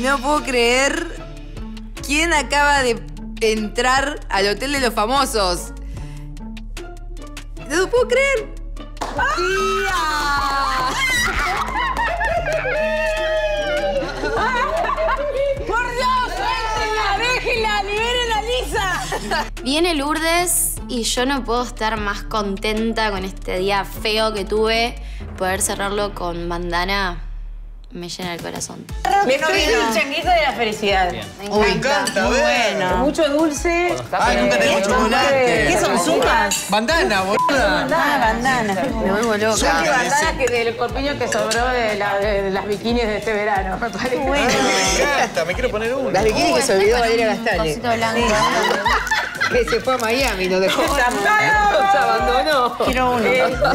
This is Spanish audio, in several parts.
No puedo creer quién acaba de entrar al Hotel de los Famosos. No lo puedo creer. ¡Tía! ¡Por Dios! ¡Suéltenla! ¡Déjenla! ¡Liberen a Lisa! Viene Lourdes y yo no puedo estar más contenta con este día feo que tuve. Poder cerrarlo con bandana me llena el corazón. Me estoy el changuito de la felicidad. Me encanta, muy bueno. Mucho dulce. Ah, nunca tenemos chocolate. ¿Qué son zucas? Bandana, boluda. Bandana. Me vuelvo loca. Qué bandana que del corpiño que sobró de las bikinis de este verano, me parece. Bueno. Me encanta, me quiero poner uno. Las bikinis que se olvidó Valeria Gastale. Cosito blanco. Que se fue a Miami, nos dejó. Se abandonó. Quiero uno.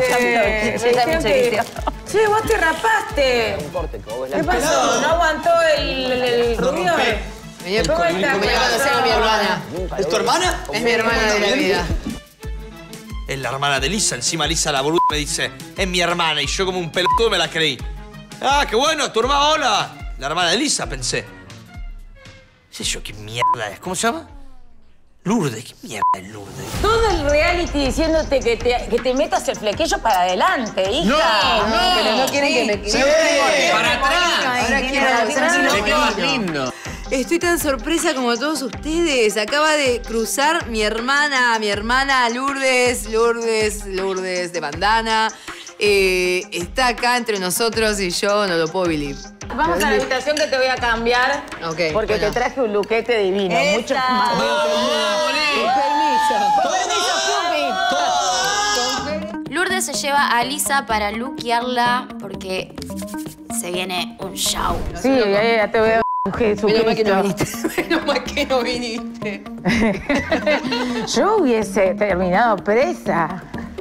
Che, vos te rapaste. ¿Qué pasó? ¿No aguantó el rubio? ¿Cómo está? Voy a conocer a mi hermana. ¿Es tu hermana? Es mi hermana de la vida. Es la hermana de Lisa. Encima Lisa, la boluda, me dice, es mi hermana. Y yo como un pelotudo me la creí. Ah, qué bueno, tu hermana, hola. La hermana de Lisa, pensé. ¿Sé yo qué mierda es? ¿Cómo se llama? Lourdes, ¿qué mierda es Lourdes? Todo el reality diciéndote que te metas el flequillo para adelante, hija. No, pero no quieren que me... Sí, para atrás. Ahora quiero Le queda más lindo. Estoy tan sorpresa como todos ustedes. Acaba de cruzar mi hermana Lourdes de bandana. Está acá entre nosotros y yo no lo puedo believe. Vamos a la habitación que te voy a cambiar. Ok, porque bueno. te traje un luquete divino. Mucho más. Lourdes se lleva a Lisa para luquearla porque se viene un show. Sí, ya te voy a Menos mal que no viniste. Menos mal que no viniste. Yo hubiese terminado presa.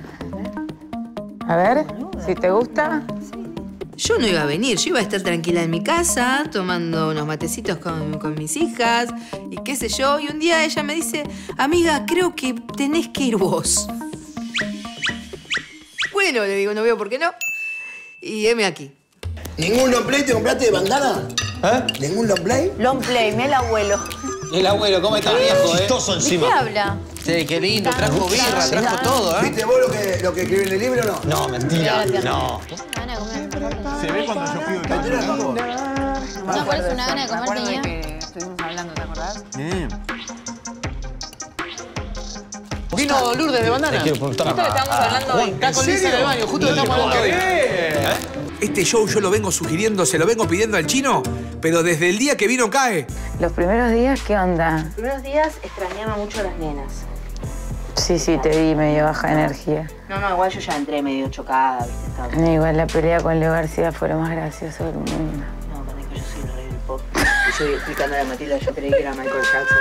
A ver, si te gusta. Yo no iba a venir, yo iba a estar tranquila en mi casa, tomando unos matecitos con mis hijas y qué sé yo. Y un día ella me dice, amiga, creo que tenés que ir vos. Bueno, le digo, no veo por qué no. Y heme aquí. ¿Ningún long play te compraste de bandana? ¿Eh? ¿Ningún long play? Long play, me el abuelo. El abuelo, ¿cómo está viejo, Chistoso encima. ¿Qué habla? Sí, qué lindo, trajo birra, trajo todo, ¿Viste vos lo que escribí en el libro o no? No, mentira. No. Van a comer. Se ve cuando yo pido No, por eso una gana de comer tenía. Estuvimos hablando, ¿te acordás? Vino Lourdes de bandana. Esto que estábamos hablando hoy. Está con Lisa en el baño, justo que estamos hablando hoy. Este show yo lo vengo sugiriendo, se lo vengo pidiendo al chino, pero desde el día que vino cae. Los primeros días, ¿qué onda? Los primeros días extrañaba mucho a las nenas. Sí, te vi medio baja de energía. No, igual yo ya entré medio chocada, ¿viste? Estaba... Igual la pelea con Leo García fue lo más gracioso del mundo. No, cuando yo soy el rey del pop. Y yo explicando a Matilda, yo creí que era Michael Jackson.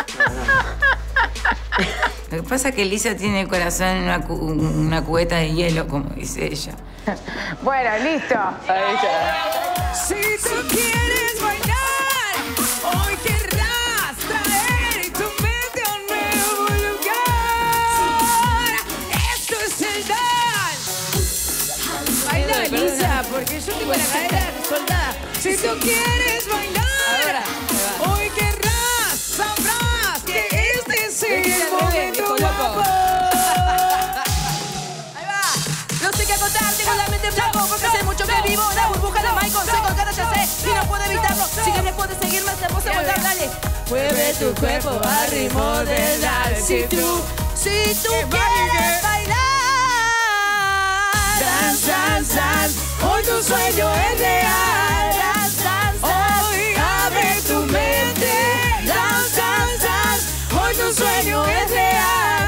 Lo que pasa es que Lisa tiene el corazón en una cubeta de hielo, como dice ella. Bueno, listo. Ahí está. Si tú quieres bailar, hoy querrás traer tu mente a un nuevo lugar. Esto es el dance. Baila, Lisa, porque yo tengo la cadera soldada. Si tú quieres bailar, hoy querrás, sabrás que este es el momento guapo. No sé qué contar, tengo la mente en blanco porque hace mucho que vivo en la burbuja de Michael. Soy con ganas, ya sé, y no puedo evitarlo. Si quieres puedes seguirme, te puedo aguantar, dale. Mueve tu cuerpo al ritmo del dance. Si tú quieres bailar, dance, dance, dance. Hoy tu sueño es real. Dance, dance, dance. Hoy abre tu mente. Dance, dance, dance. Hoy tu sueño es real.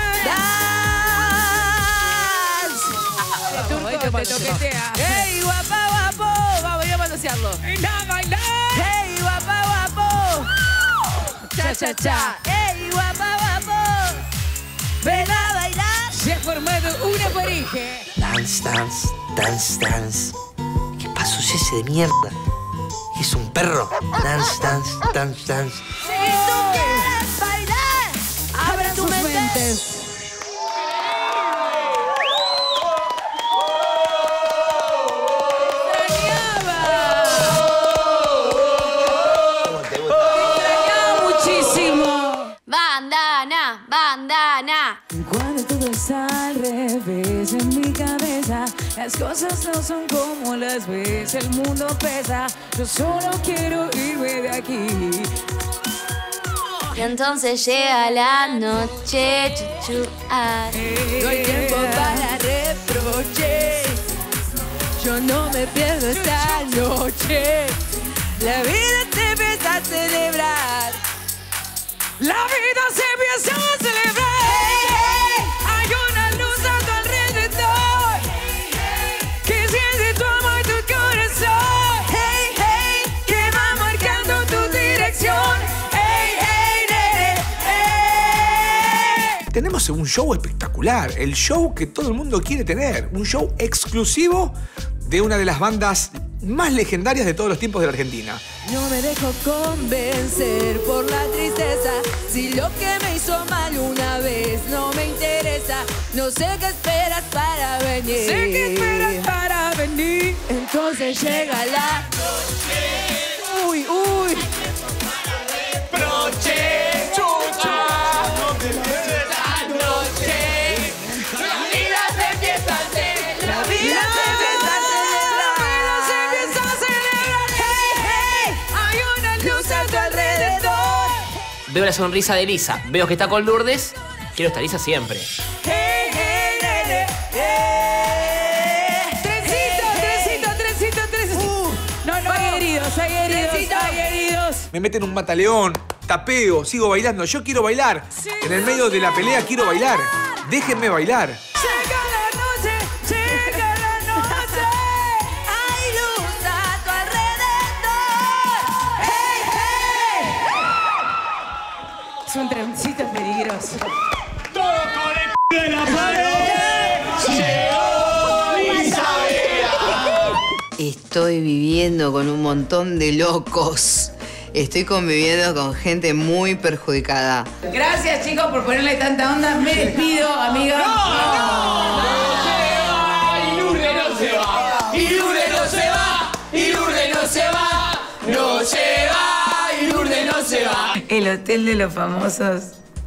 Te toquetea. ¡Hey, guapa, guapo! Vamos, a manosearlo. ¡Ven a bailar! ¡Hey, guapa, guapo! ¡Cha, cha, cha! ¡Hey, guapa, guapo! ¡Ven a bailar! Se ha formado una pareja. Dance, dance, dance, dance. ¿Qué paso es ese de mierda? Es un perro. Dance, dance, dance, dance. Si tú quieres bailar, abre tu mente. es al revés en mi cabeza. Las cosas no son como las ves, el mundo pesa. Yo solo quiero irme de aquí. Y entonces llega la noche, chuchu, No hay tiempo para reproches. Yo no me pierdo esta noche. La vida se empieza a celebrar. La vida se empieza a celebrar. Hay una luz a tu alrededor que siente tu amor y tu corazón. Hey, hey, que va marcando tu dirección. Tenemos un show espectacular, el show que todo el mundo quiere tener, un show exclusivo de una de las bandas más legendarias de todos los tiempos de la Argentina. No me dejo convencer por la tristeza. Si lo que me hizo mal una vez no me interesa, no sé qué esperas para venir. Sé qué esperas para venir. Entonces llega la noche. Uy, uy. Broche, chucha. No te pierdas esta noche. La vida se empieza a celebrar. La vida se empieza a celebrar. La vida se empieza a celebrar. Hey, hey. Hay una luz a tu alrededor. Veo la sonrisa de Lisa, veo que está con Lourdes, quiero estar Lisa siempre. Hey, hey, hey, hey. Trencito. No, hay heridos. Me meten un mataleón, tapeo, sigo bailando. Yo quiero bailar. En el medio de la pelea quiero bailar. Déjenme bailar. Llega la noche. Hay luz a tu alrededor. Hey, hey. Es un trencito peligroso. Todo con el de la pared. Llegó Isabela. Estoy viviendo con un montón de locos. Estoy conviviendo con gente muy perjudicada. Gracias, chicos, por ponerle tanta onda. Me despido, amiga. Y Lourdes no se va. Y Lourdes no se va. Y Lourdes no se va. No se va. Y Lourdes no se va. El Hotel de los Famosos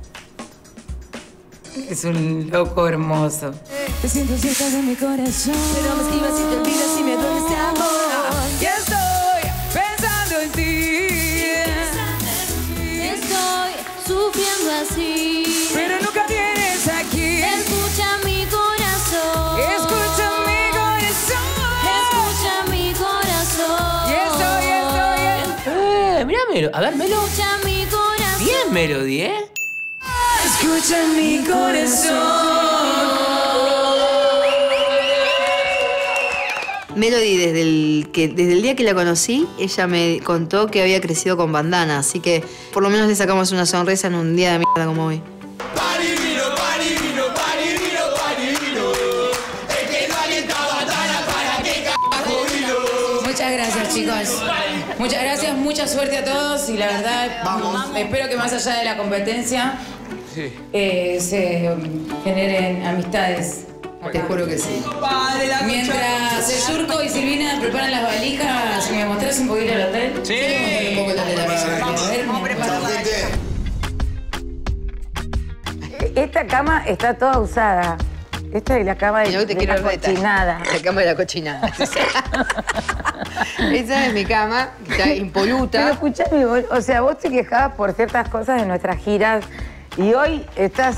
es un loco hermoso. Te siento cerca de mi corazón. Pero me esquivas y te olvidas y me duele ese amor. Y estoy pensando en ti. Estoy sufriendo así. Pero nunca vienes aquí. Escucha mi corazón. Escucha mi corazón. Escucha mi corazón. Y estoy. Mirá, a ver, Melo. Escucha mi corazón. Bien, Melody, ¿eh? Escucha mi corazón. Melody, desde el día que la conocí, ella me contó que había crecido con bandana, así que por lo menos le sacamos una sonrisa en un día de mierda como hoy. Parivino. Es que no alienta bandana para que carajo vino. Muchas gracias, chicos. Muchas gracias, mucha suerte a todos y la verdad, espero que más allá de la competencia se generen amistades. Te juro que sí. Mientras el Surco y Silvina preparan las valijas, ¿me mostrás un poquito el hotel? Sí. Un poco el hotel. Vamos a preparar. Esta cama está toda usada. Esta es la cama de la cochinada. La cama de la cochinada. Esa es mi cama, que está impoluta. Pero escuchame, o sea, vos te quejabas por ciertas cosas de nuestras giras y hoy estás...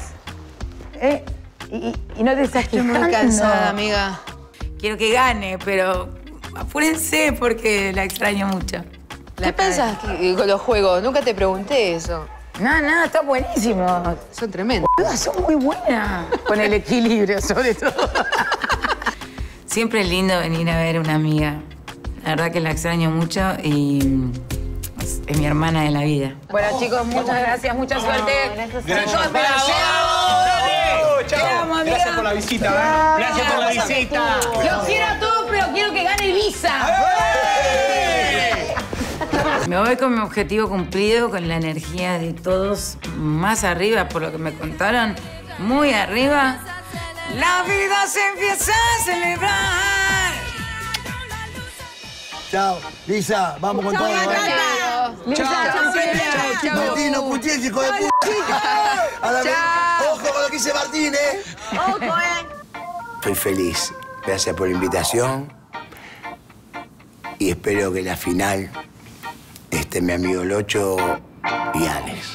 Y no te estás quejando. Estoy muy cansada, amiga. Quiero que gane, pero apúrense porque la extraño mucho. ¿Qué pensás con los juegos? Nunca te pregunté eso. No, está buenísimo. Son tremendos. Son muy buenas. Con el equilibrio, sobre todo. Siempre es lindo venir a ver una amiga. La verdad que la extraño mucho y es mi hermana de la vida. Bueno, chicos, muchas gracias, mucha suerte. Gracias. Gracias por la visita, Gracias por la visita. Los quiero a todos, pero quiero que gane Lisa. Me voy con mi objetivo cumplido, con la energía de todos más arriba, por lo que me contaron, muy arriba. La vida se empieza a celebrar. Chao, Lisa, vamos con todo. Lisa, Martín, no putees, hijo de puta. Chao. Ojo con lo que dice Martín, ¿eh? Ojo, Estoy feliz. Gracias por la invitación. Y espero que la final esté mi amigo Locho y Alex.